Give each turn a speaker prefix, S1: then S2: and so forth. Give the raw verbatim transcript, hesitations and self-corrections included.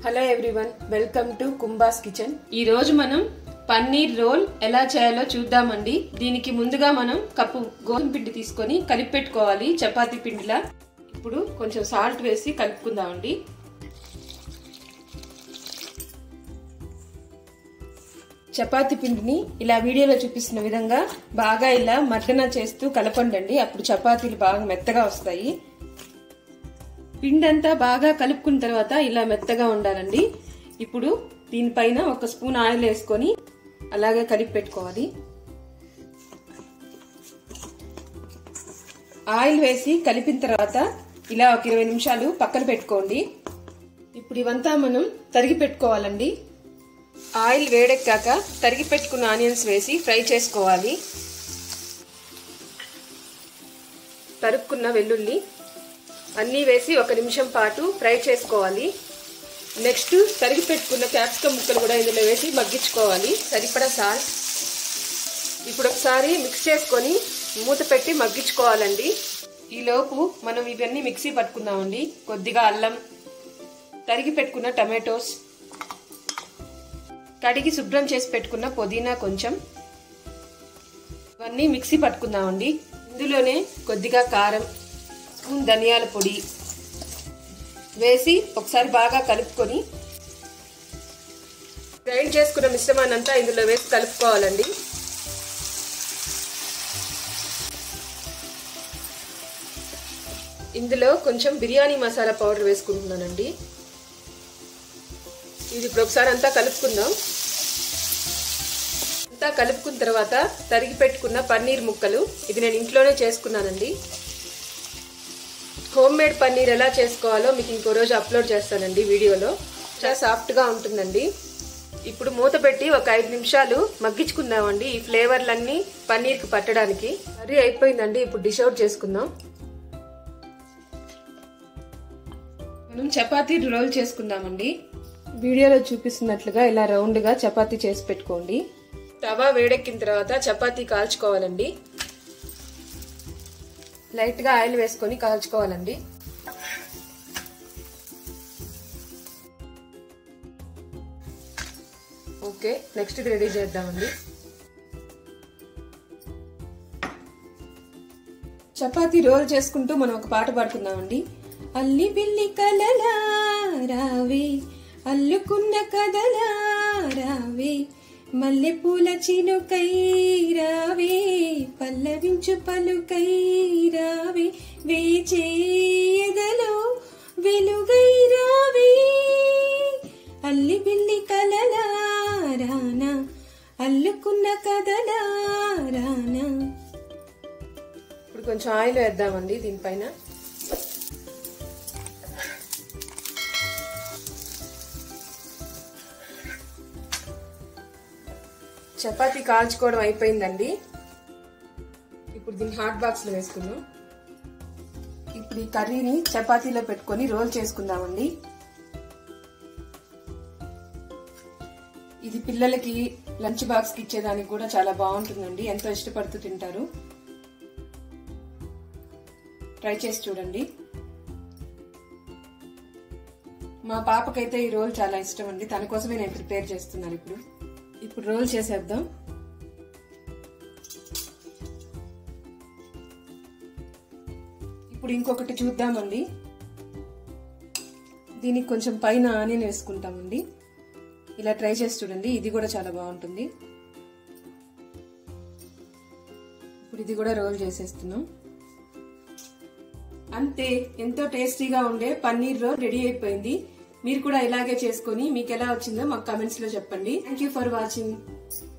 S1: Hello everyone, welcome to కుంబాస్ kitchen. ఈ రోజు మనం పన్నీర్ రోల్ ఎలా చేయాలో చూద్దామండి. దీనికి ముందుగా మనం కప్పు గోధుమ పిండి తీసుకొని కలిపి పెట్టుకోవాలి చపాతీ పిండిలా. ఇప్పుడు కొంచెం సాల్ట్ వేసి కలుపుకుందామండి. చపాతీ పిండిని ఇలా వీడియోలో చూపిస్తున్న విధంగా బాగా ఇలా మర్దన చేస్తూ కలపండి. అప్పుడు చపాతీలు బాగా మెత్తగా వస్తాయి. పిండి అంతా బాగా కలుపుకున్న తర్వాత ఇలా మెత్తగా ఉండాలండి. ఇప్పుడు దీనిపైన ఒక స్పూన్ ఆయిల్ వేసుకొని అలాగే కలిపి పెట్టుకోవాలి. ఆయిల్ వేసి కలిపిన తర్వాత ఇలా ఒక ఇరవై నిమిషాలు పక్కన పెట్టుకోండి. ఇప్పుడు ఇవంతా మనం తరిగి పెట్టుకోవాలండి. ఆయిల్ వేడెక్కాక తరిగి పెట్టుకున్న ఆనియన్స్ వేసి ఫ్రై చేసుకోవాలి. తరుక్కున్న వెల్లుల్లి అన్నీ వేసి ఒక నిమిషం పాటు ఫ్రై చేసుకోవాలి. నెక్స్ట్ తరిగి పెట్టుకున్న క్యాప్సికమ్ ముక్కలు కూడా ఇందులో వేసి మగ్గించుకోవాలి. సరిపడా సాల్ట్. ఇప్పుడు ఒకసారి మిక్స్ చేసుకొని మూత పెట్టి మగ్గించుకోవాలండి. ఈలోపు మనం ఇవన్నీ మిక్సీ పట్టుకుందామండి. కొద్దిగా అల్లం, తరిగి పెట్టుకున్న టమాటోస్, కడిగి శుభ్రం చేసి పెట్టుకున్న పుదీనా కొంచెం, ఇవన్నీ మిక్సీ పట్టుకుందామండి. ఇందులోనే కొద్దిగా కారం, స్పూన్ ధనియాల పొడి వేసి ఒకసారి బాగా కలుపుకొని గ్రైండ్ చేసుకున్న మిశ్రమాన్ని అంతా ఇందులో వేసి కలుపుకోవాలండి. ఇందులో కొంచెం బిర్యానీ మసాలా పౌడర్ వేసుకుంటున్నానండి. ఇది ఇప్పుడు ఒకసారి అంతా కలుపుకుందాం. అంతా కలుపుకున్న తర్వాత తరిగి పెట్టుకున్న పన్నీర్ ముక్కలు, ఇది నేను ఇంట్లోనే చేసుకున్నానండి. హోమ్ మేడ్ పన్నీర్ ఎలా చేసుకోవాలో మీకు ఇంకో రోజు అప్లోడ్ చేస్తానండి వీడియోలో. చాలా సాఫ్ట్గా ఉంటుందండి. ఇప్పుడు మూత పెట్టి ఒక ఐదు నిమిషాలు మగ్గించుకుందామండి ఈ ఫ్లేవర్లన్నీ పన్నీర్కి పట్టడానికి. కర్రీ అయిపోయిందండి. ఇప్పుడు డిష్ అవుట్ చేసుకుందాం. మనం చపాతీ రోల్ చేసుకుందామండి. వీడియోలో చూపిస్తున్నట్లుగా ఇలా రౌండ్గా చపాతీ చేసి పెట్టుకోండి. తవా వేడెక్కిన తర్వాత చపాతీ కాల్చుకోవాలండి. లైట్ గా ఆయిల్ వేసుకొని కాల్చుకోవాలండి. ఓకే, నెక్స్ట్ ఇది రెడీ చేద్దామండి. చపాతీ రోల్ చేసుకుంటూ మనం ఒక పాట పాడుకుందామండి. అల్లి బిల్లి కలలా రావే, అల్లుకున్న కదలా రావే, మల్లెపూల చినుకై రావే, పల్లవించు పలుకై రావే, వేచేయదలో వెలుగై రావే, అల్లి బిల్లి కలలా రానా, అల్లుకున్న కదలా రానా. ఇప్పుడు కొంచెం ఆయిల్ వేద్దామండి దీనిపైన. చపాతీ కాల్చుకోవడం అయిపోయిందండి. ఇప్పుడు దీన్ని హాట్ బాక్స్ లో వేసుకుందాం. ఇప్పుడు ఈ కర్రీని చపాతీలో పెట్టుకొని రోల్ చేసుకుందామండి. ఇది పిల్లలకి లంచ్ బాక్స్ కి ఇచ్చేదానికి కూడా చాలా బాగుంటుందండి. ఎంతో ఇష్టపడుతూ తింటారు. ట్రై చేసి చూడండి. మా పాపకైతే ఈ రోల్ చాలా ఇష్టం అండి. తన కోసమే నేను ప్రిపేర్ చేస్తున్నాను. ఇప్పుడు ఇప్పుడు రోల్ చేసేద్దాం. ఇప్పుడు ఇంకొకటి చూద్దామండి. దీనికి కొంచెం పైన ఆనియన్ వేసుకుంటామండి. ఇలా ట్రై చేసి చూడండి. ఇది కూడా చాలా బాగుంటుంది. ఇప్పుడు ఇది కూడా రోల్ చేసేస్తున్నాం. అంతే, ఎంతో టేస్టీగా ఉండే పన్నీర్ రోల్ రెడీ అయిపోయింది. మీరు కూడా ఇలాగే చేసుకొని మీకు ఎలా వచ్చిందో మాకు కమెంట్స్ లో చెప్పండి. Thank you for watching.